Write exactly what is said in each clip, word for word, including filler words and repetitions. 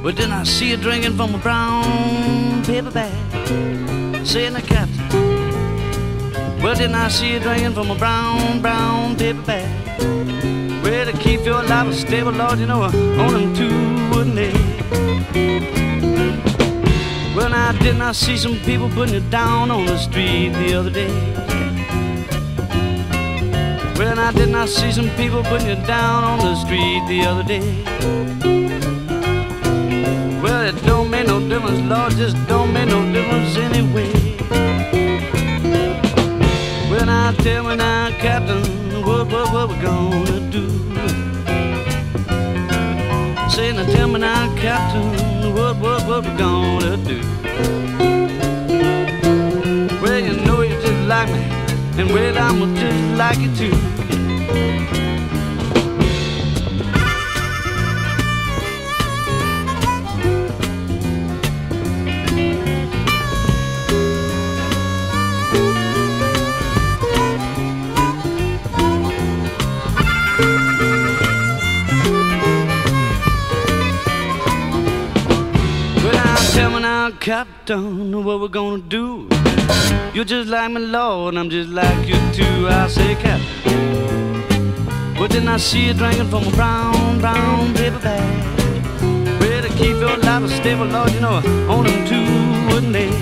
Well, then I see you drinking from a brown paper bag, saying the captain. Well, then I see you drinking from a brown, brown paper bag. Well, to keep your life stable, Lord, you know, on them two wooden legs. Well, now, didn't I see some people putting you down on the street the other day? Well, now, didn't I see some people putting you down on the street the other day? Well, it don't make no difference, Lord, just don't make no difference anyway. Well, now, tell me now, Captain, what, what, what we gonna do? Say, now, tell me now, Captain, what, what, what we gonna do? Well, you know you just like me, and well, I'ma just like you too. Tell me now, Captain, what we're gonna do? You're just like me, Lord, I'm just like you too. I say, Captain, but then I see you drinking from a brown, brown paper bag. Well, to keep your life stable, Lord, you know, on them two wooden legs.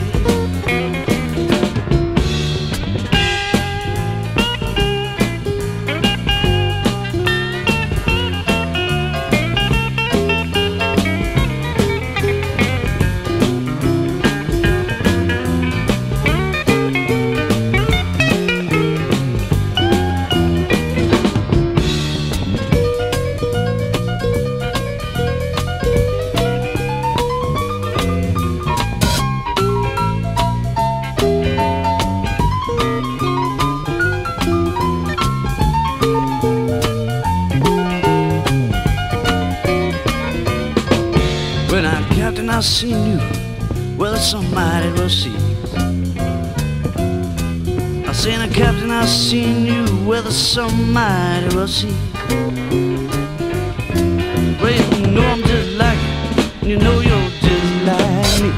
I seen you, well, somebody will see. I seen a captain, I seen you, well, somebody will see. Well, you know I'm just like you, you know you're just like me.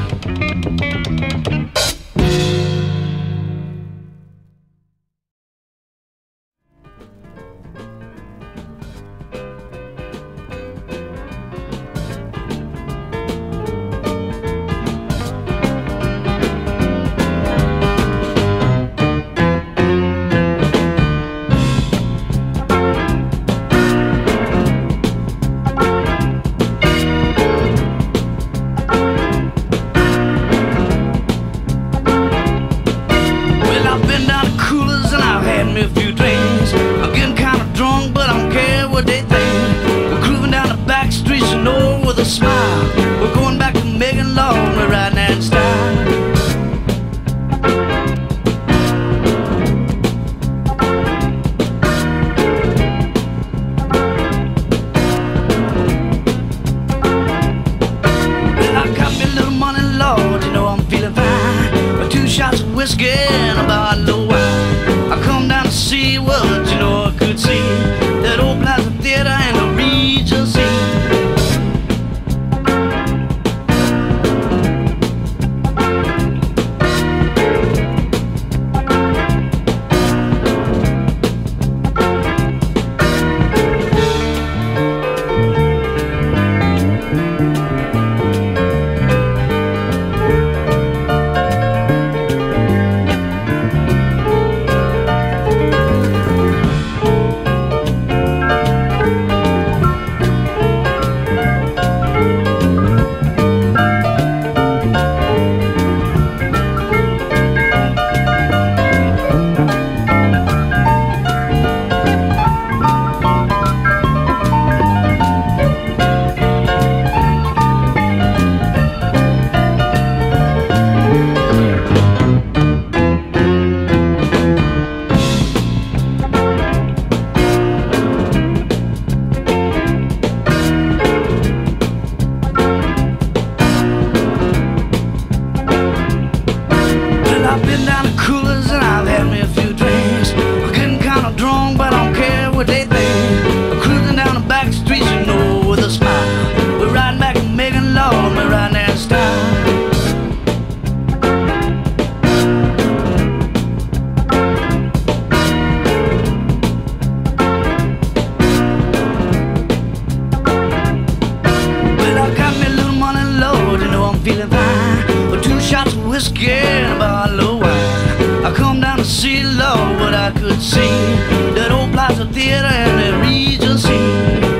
I could see that old Plaza Theater and the Regency.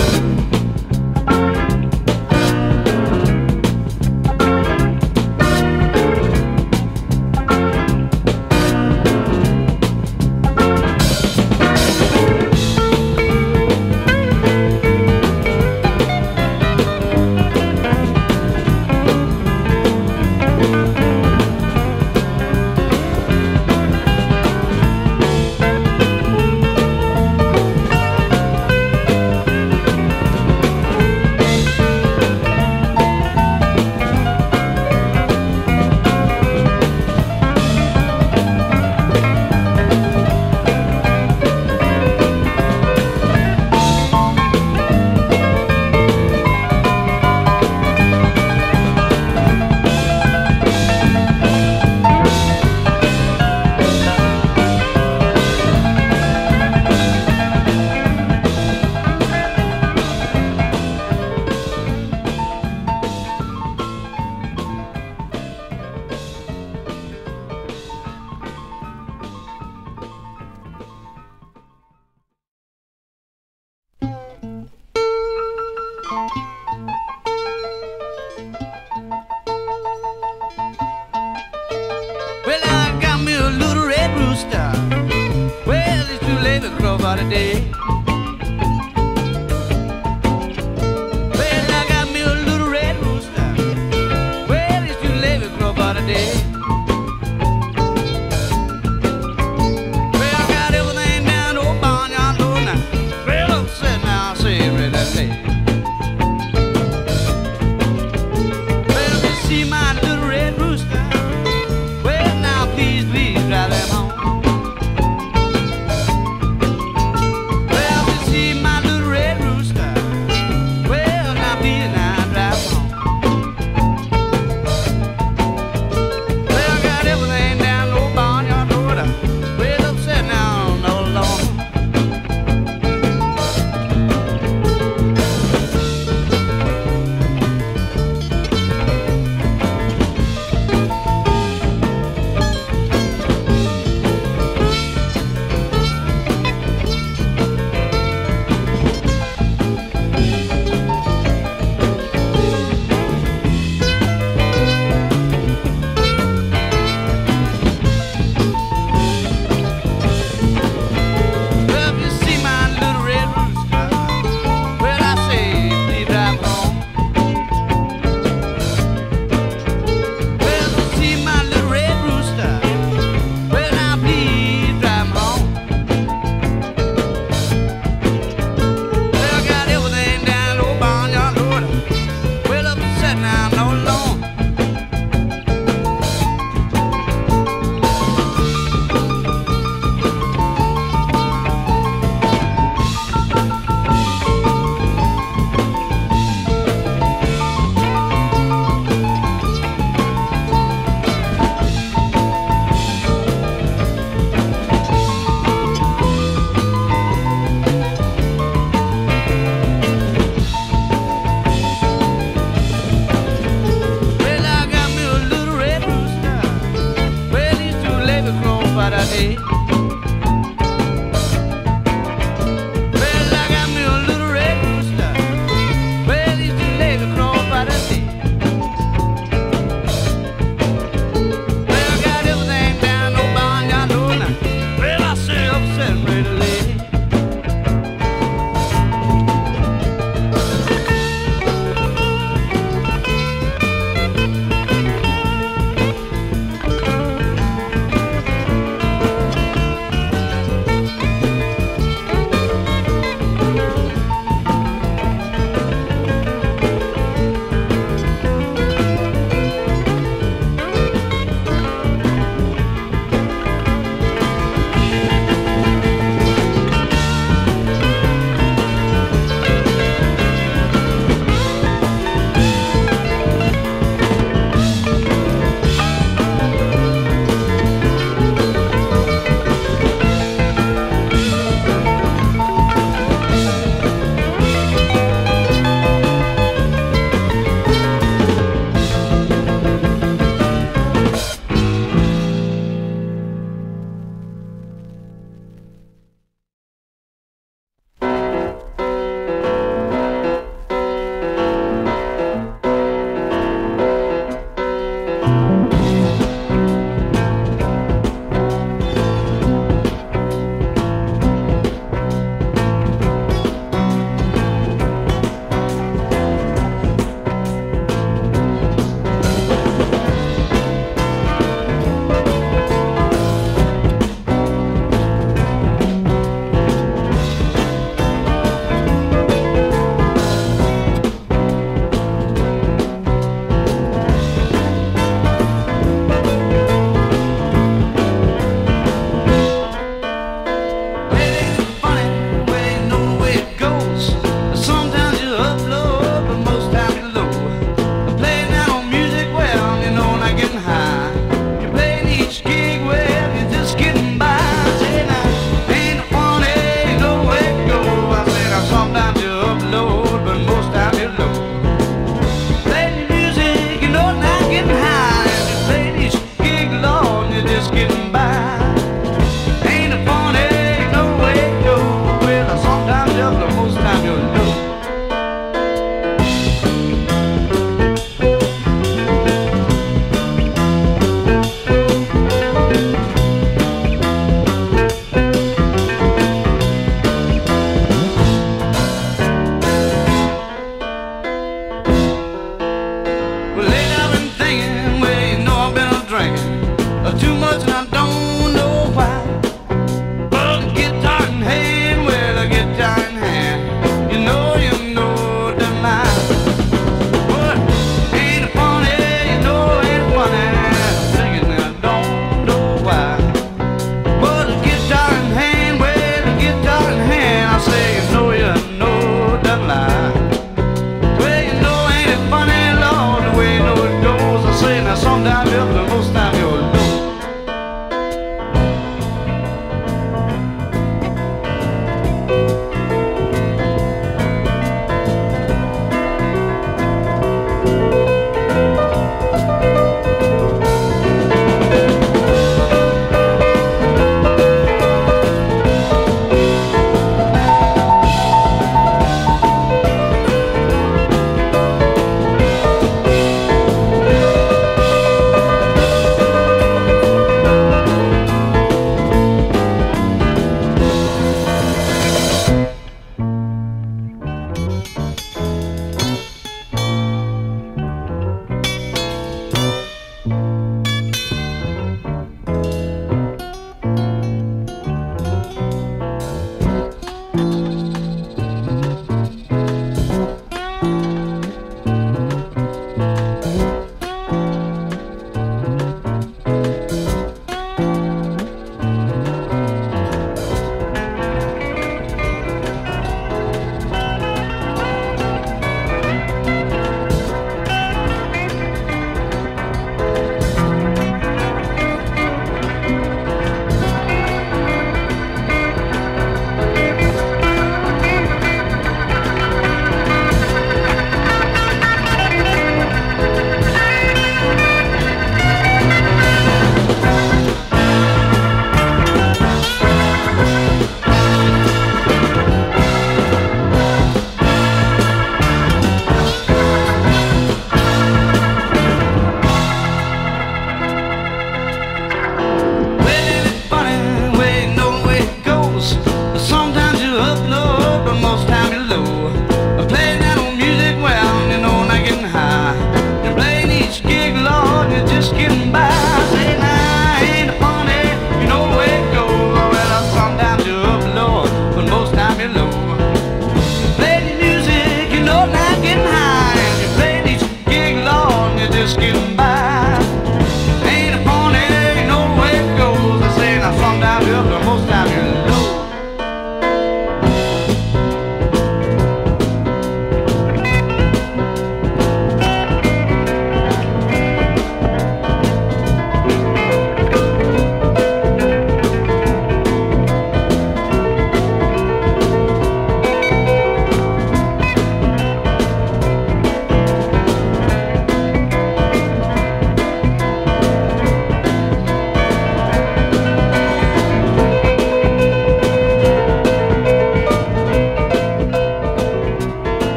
Well, I got me a little red rooster. Well, it's too late to crow by the day. Well, I got me a little red rooster. Well, it's too late to crow by the day. Well, I got everything down to old barnyard door now. Well, I'm sitting now, I say ready to play. Well, you see my little red rooster. Please, please drive them home. Well,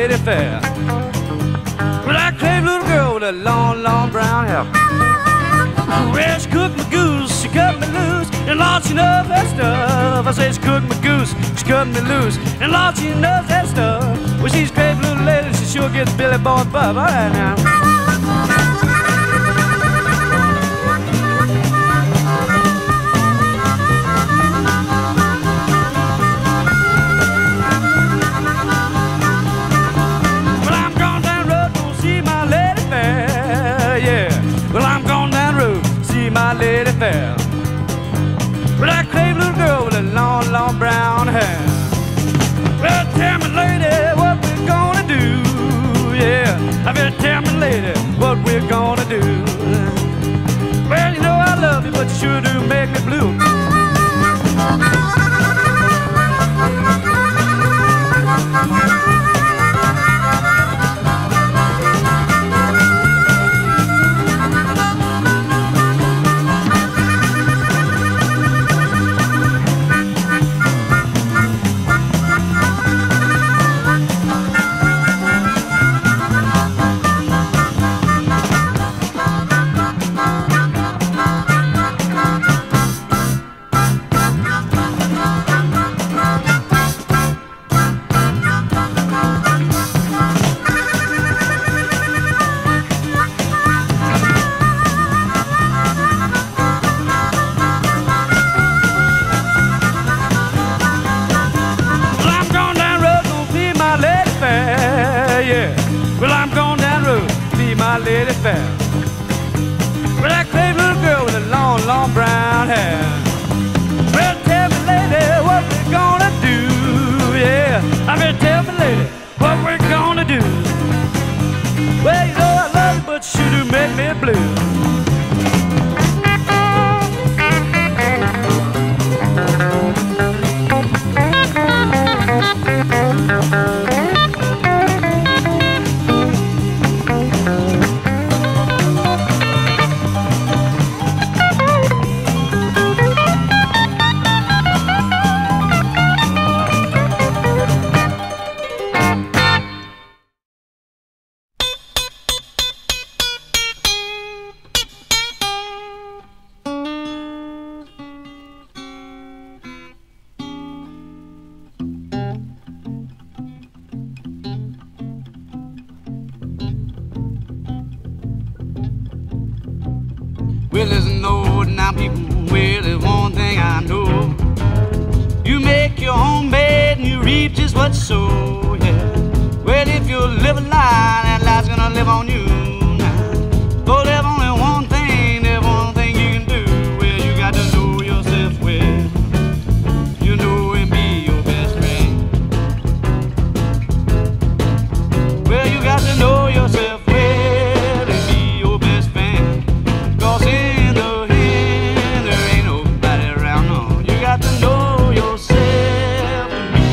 lady fair. Well, I crave a little girl with a long, long brown hair. Well, she cooked my goose, she cut me loose, and Lord, she knows that stuff. I say she cooked my goose, she cut me loose, and Lord, she knows that stuff. Well, she's a crazy little lady, she sure gets Billy Boy Bub. All right now. Well, I'm going down the road to see my lady fair, yeah. Well, I'm going down the road to see my lady fair. Well, I crave a little girl with a long, long brown hair. Well, tell me, lady, what we're gonna do, yeah. I better tell me, lady, what we're gonna do. Well, you know I love you, but you sure do make me blue. Lady fair. Well, I crave a little girl with a long, long brown hair. Well, tell me, lady, what we're gonna do, yeah. I better tell me, lady, what we're gonna do. Well, you know I love you, but you sure do make me blue. Well, listen, no, now people, well, there's one thing I know. You make your own bed and you reap just what you sow, yeah. Well, if you live a lie, that lie's gonna live on you now. Oh, there's only one thing, there's one thing you can do. Well, you got to know yourself well. You know and be your best friend. Well, you got to know yourself well and be your best friend. 'Cause in the end, there ain't nobody around, no. You got to know yourself to me.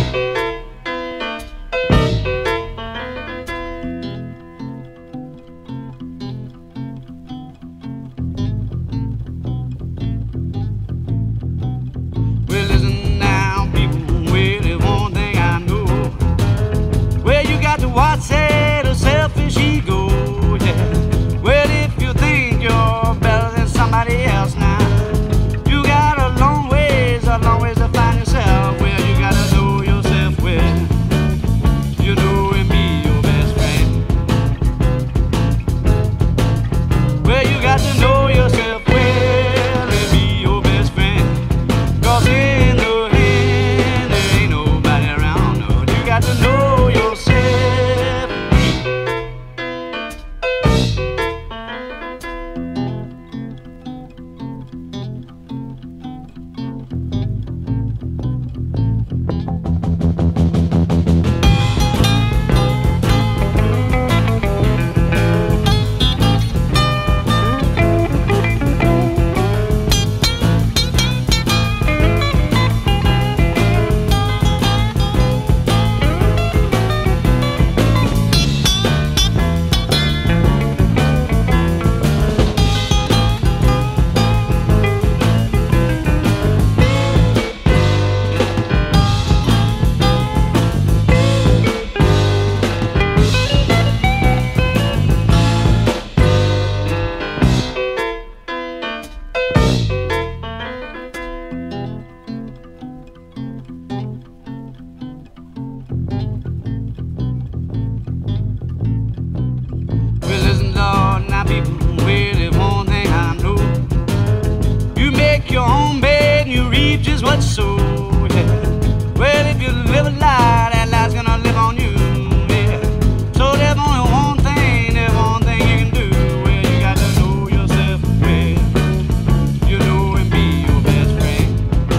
much so, yeah. Well, if you live a lie, that lie's gonna live on you, yeah. So there's only one thing, there's one thing you can do. Well, you got to know yourself well. You know and be your best friend.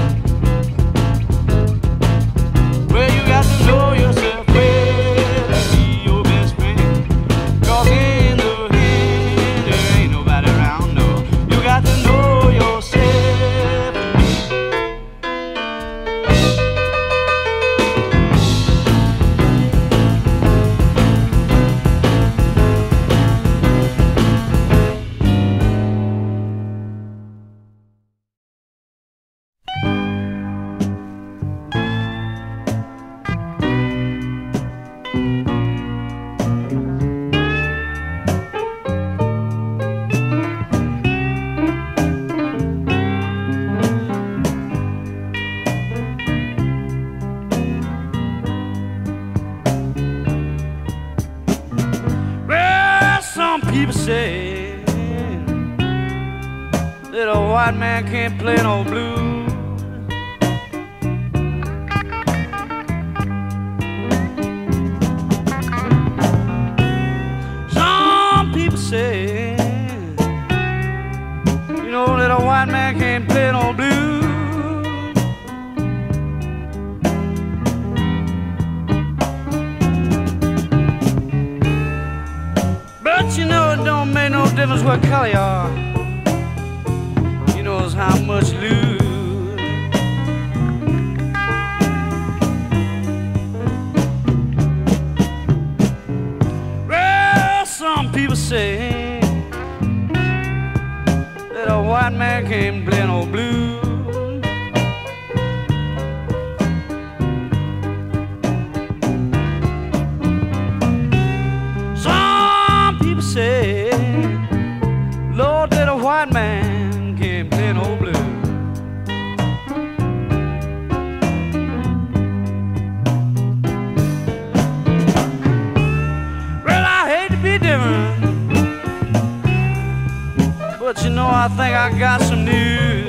Well, you got to know yourself well and be your best friend. 'Cause in the end, there ain't nobody around, no. You got to know yourself. Well, some people say that a white man can't play no blues. Some people say, you know, that a white man can't play no blues. But you know it don't make no difference what color you are. You know it's how much you lose. Well, some people say that a white man can't play no blues. Some people say, Lord, that a white man can't play no blues. Well, I hate to be different, but you know I think I got some news.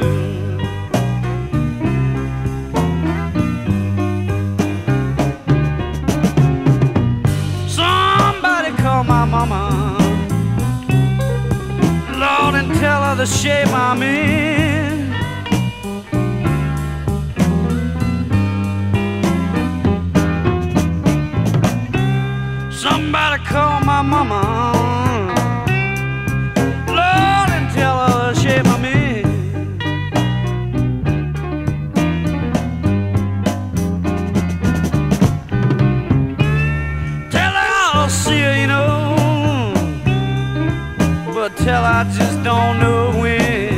Somebody call my mama, Lord, and tell her the shape I'm in. Somebody call my mama, Lord, and tell her the shape I'm in. Tell her I'll see her, you know, but tell her I just don't know when.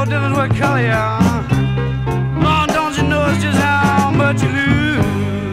difference what color you are. Lord, don't you know it's just how much you lose.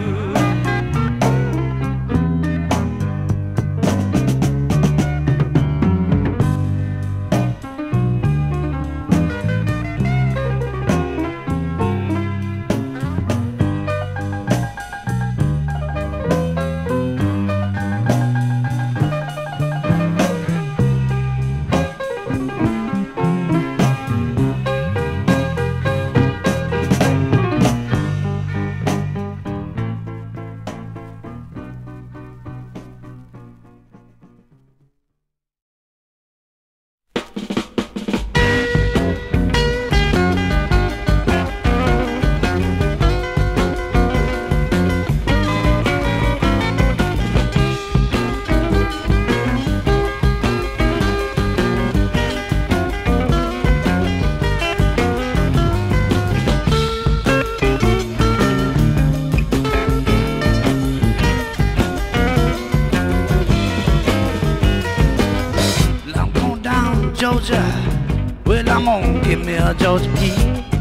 Georgia, well, I'm gonna give me a Georgia Pete.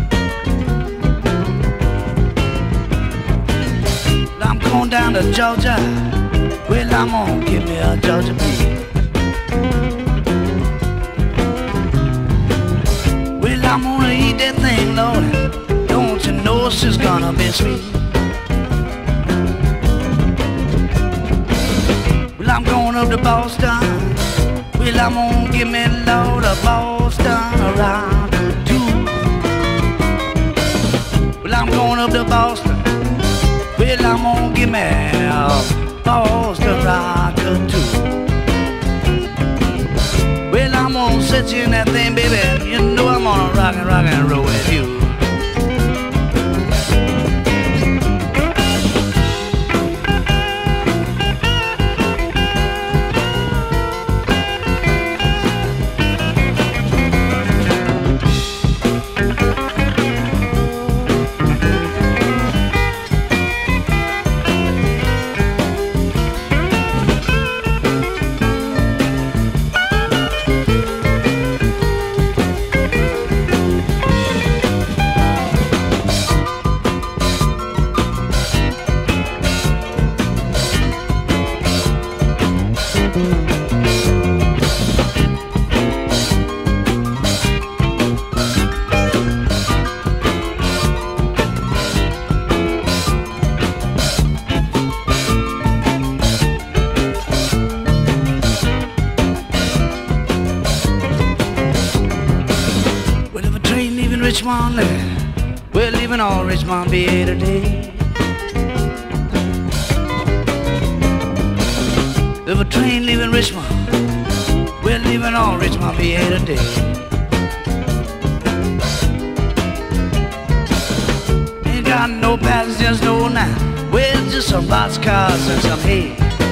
I'm going down to Georgia, well, I'm gonna give me a Georgia Pete. Well, I'm gonna eat that thing, Lord, don't you know it's just gonna be sweet. Well, I'm going up to Boston. Well, I'm gonna give me a load of Boston around too. Well, I'm going up to Boston. Well, I'm gonna give me a Boston rocker too. Well, I'm gonna set you in that thing, baby. You know I'm gonna rock and rock and roll with you. Richmond, we're leaving all Richmond B A today. There's a train leaving Richmond, we're leaving all Richmond B A today. Ain't got no passengers, no now. Well, just some boxcars and some hay.